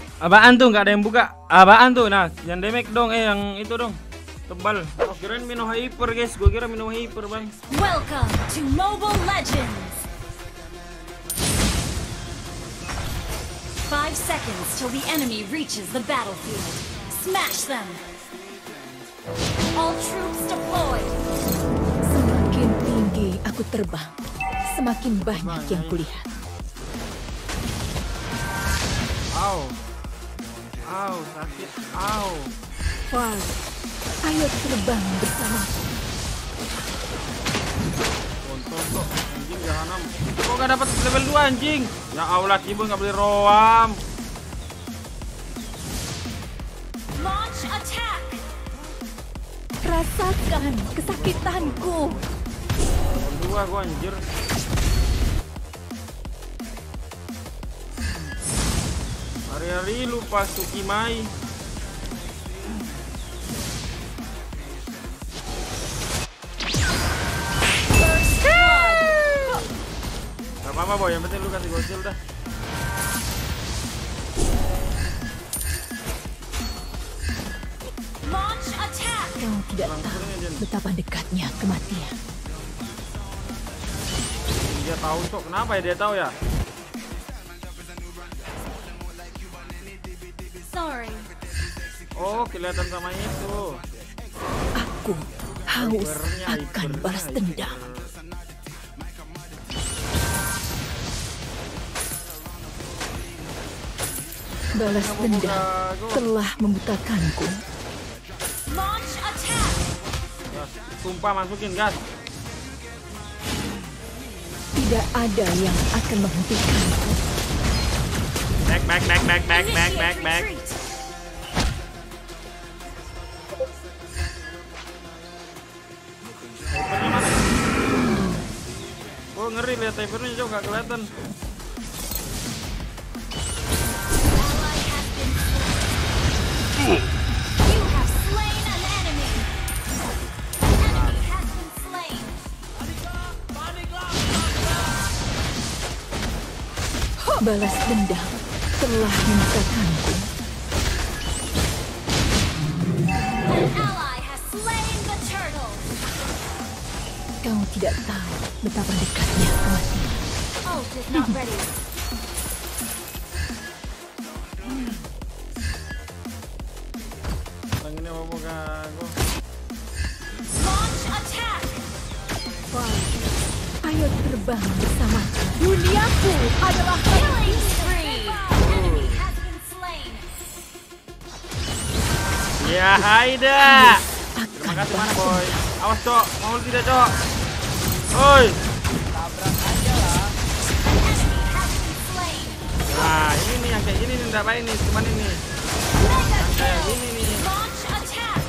Apaan tuh? Nggak ada yang buka. Apaan tuh? Nah, yang damage dong. Yang itu dong. Tebal. Oh, kirain Mino Hyper guys. Gue kira Mino Hyper bang. Welcome to Mobile Legends. 5 seconds till the enemy reaches the battlefield. Smash them. All troops deployed. Semakin tinggi aku terbang, semakin banyak yang kulihat. Au. Au, sakit. Au. Wah, ayo terbang bersama. Kontol kok. Anjing jahanam. Kok gak dapat level 2 anjing? Ya Allah, Cibo gak beli roam. Launch attack. Rasakan kesakitanku. Level 2 gua anjir. Hari-hari lupa Tsukimai. First blood. Gak apa-apa boy, yang penting lu kasih gocil dah. Launch attack. Kau tidak tahu betapa dekatnya kematian. Dia tahu cok, kenapa ya dia tahu ya? Sorry. Oh, kelihatan sama itu. Aku haus akan balas dendam. Balas dendam telah membutakanku. Launch attack. Gas, sumpah masukin gas. Tidak ada yang akan menghentikanku. Back. Initiate retreat. Hypernya mana? Oh ngeri lihat hypernya jauh gak kelihatan. Ally has been slain. You have slain an enemy. An enemy has been slain. Balas dendam telah membutakanku. An ally has slain the turtle. Kau tidak tahu betapa dekatnya kematian. Ult is not ready. Tangannya mau ganggu. Launch attack. Wah, ayo terbang bersama. Duniaku adalah Killing spree. An enemy has been slain. Ya Haida. Terima akan kasih mana balas boy. Awas cok, mau tidak cok. Oi. An enemy has been slain. Nah ini nih yang kayak gini nih enggak baik nih, cuman ini. Mega Kayak kill. gini nih. Launch attack.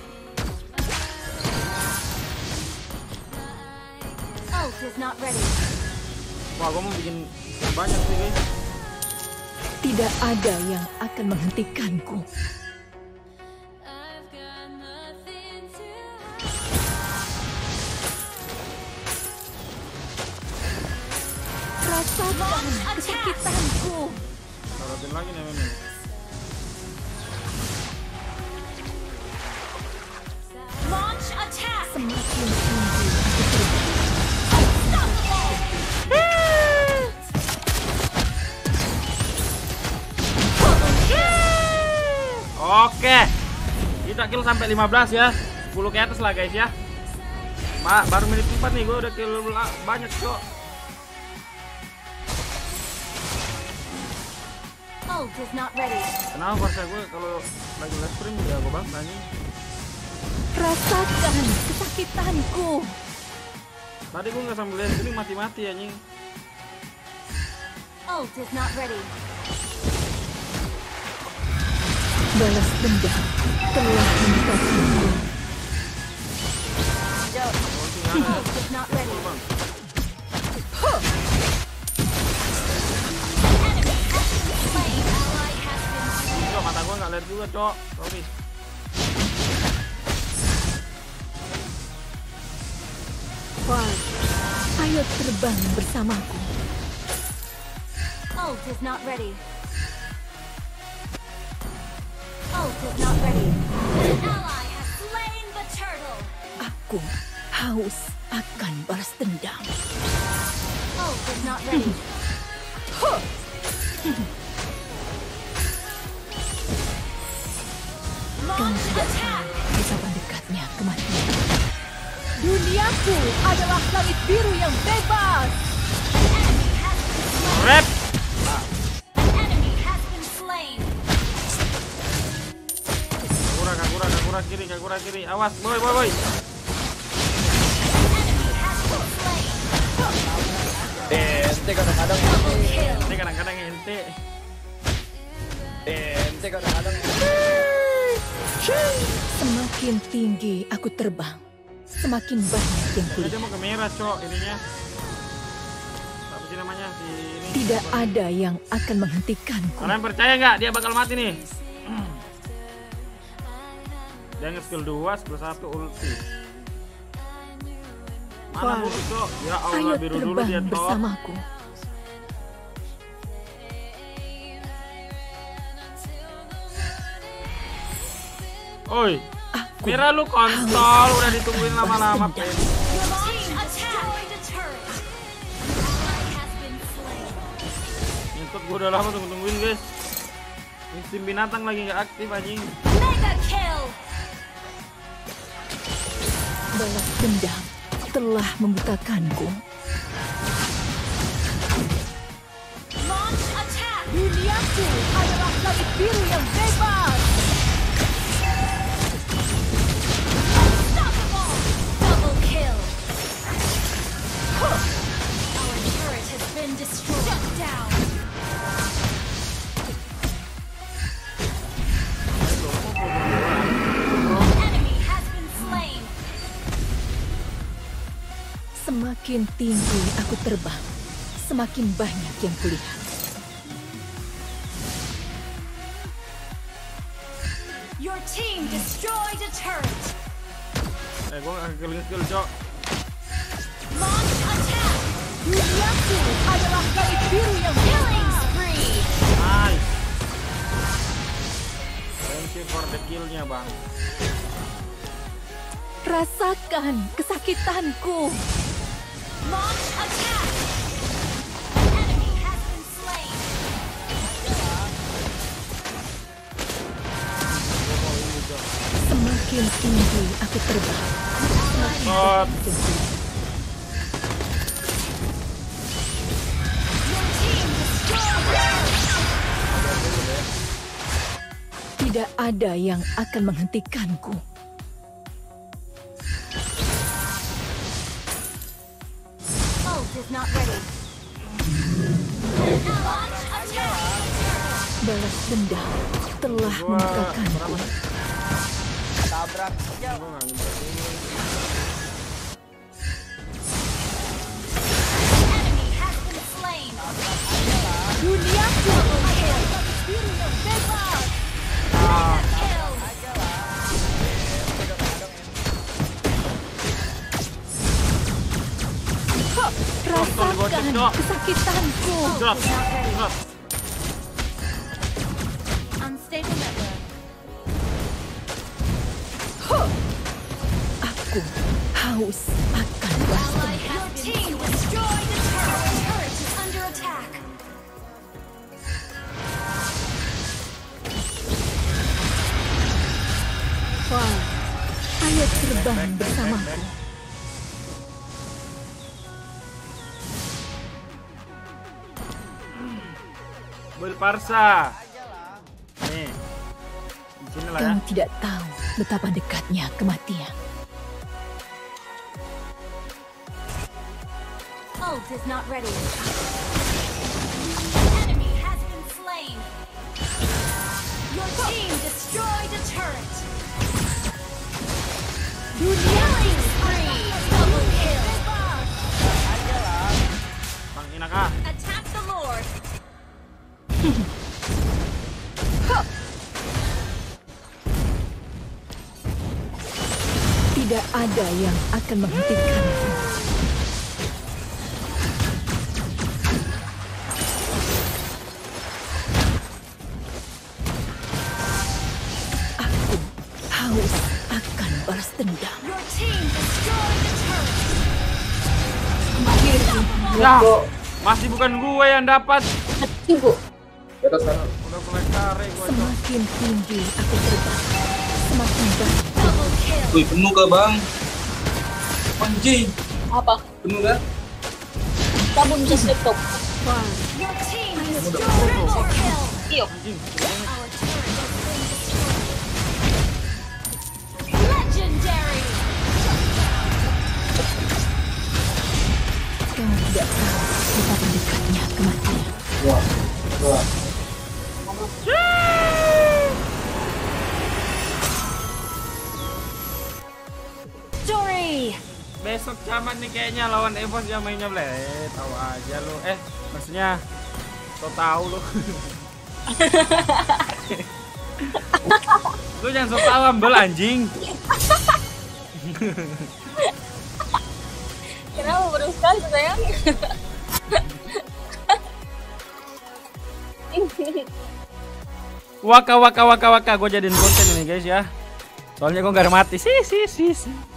Ult is not ready. Wah, gua mau bikin banyak sih guys. Tidak ada yang akan menghentikanku. Rasakan kesakitanku. Tarutin lagi nih memang. Launch attack. Semakin tinggi aku terbang. Unstoppable. Oke. Kita kill sampai 15 ya. 10 ke atas lah guys ya. Baru menit 4 nih gua udah kill banyak kok. Ult is not ready. Kenapa Farsa gue kalau lagi live stream ya gue banget anjing. Rasakan kesakitanku. Tadi gue nggak sambil live stream mati-mati anjing. Ult is not ready. Balas dendam telah membutakanku. Ult is not ready. Bang. Enemy has been slain. Ally has been slain. Cok, mata gue nggak lihat juga cok. Sorry. Wah, ayo terbang bersamaku. Ult is not ready. Ult is not ready. An ally has slain the turtle. Aku haus akan balas dendam. Ult is not ready. Kau Launch tidak attack. tahu betapa dekatnya kematian. Duniaku adalah langit biru yang bebas. Enemy has been slain. Rep. An enemy has been slain. Kagura kiri. Awas, boy. An enemy has been slain. Ente kadang-kadang Double kill. Ini kadang-kadang ente. ente kadang-kadang Semakin tinggi aku terbang, semakin banyak yang Dia kulihat. mau ke merah, Cok, ininya. Apa sih namanya? Si ini. Tidak ada yang akan menghentikanku. Kalian percaya nggak dia bakal mati nih? Dia nge-skill 2, skill 1 ulti. Mana Wah. musuh, Cok? Ya Ayo Allah, biru dulu dia terbang top. bersamaku. Oi, Aku Mira lu kontol, udah ditungguin lama-lama, Balas Pen. dendam. Your team destroyed the turret. Ally has been slain. Nyentuh gua udah lama tungguin, guys. Insting binatang lagi nggak aktif anjing. Mega kill. Balas dendam telah membutakanku. Launch attack. Duniaku adalah langit biru yang bebas. Unstoppable. Double kill. Our turret has been destroyed. Shut down. An enemy has been slain. Semakin tinggi aku terbang, semakin banyak yang kulihat. Your team destroyed a turret. Gua nggak skill, Cok. Launch attack. Duniaku adalah langit biru yang Killing spree. Nice. Thank you for the kill-nya, Bang. Rasakan kesakitanku. Launch attack. An enemy has been slain. Semakin tinggi aku terbang, Shot. Your team destroyed a turret. tidak ada yang akan menghentikanku. Ult is not ready. Launch attack. Balas dendam telah Gua membukakanku. tabrak aja. Gua nggak ngibet dulu. An enemy has been slain. Duniaku Double kill. biru yang bebas. Kill. Rasakan Dok. kesakitanku. Drop. Drop. Unstable network. Aku haus akan balas Ally dendam. has been team destroyed the turret. Turret is under attack. Wah, ayo terbang bersamaku. Bel Parsa. Nih. Di sini lah ya. Kau tidak tahu betapa dekatnya kematian. Ult is not ready. Enemy has been slain. Your team destroyed a turret. Killing spree. Double kill. Bang Inak ah. Attack the Lord. Tidak ada yang akan menghentikanku. tendang. Your team destroyed the turret. Ya, masih bukan gue yang dapat. Ibu. Udah mulai kare gue. Semakin tinggi aku terbang, semakin banyak. Double kill. Wih, penuh kah bang? Anjing, Apa? penuh kan? Kamu bisa stop. Your team destroyed triple kill. Iyo. Anjing. Our turret has been destroyed. Legendary. Kau tidak tahu betapa dekatnya kematian. Story. Besok camat nih kayaknya lawan Evos yang mainnya tahu aja lu. Maksudnya tahu lu. Lu jangan sok tahu ambel anjing. Kenapa baru sekali sayang? Waka gue jadiin konten ini guys ya. Soalnya gue gak ada mati sih.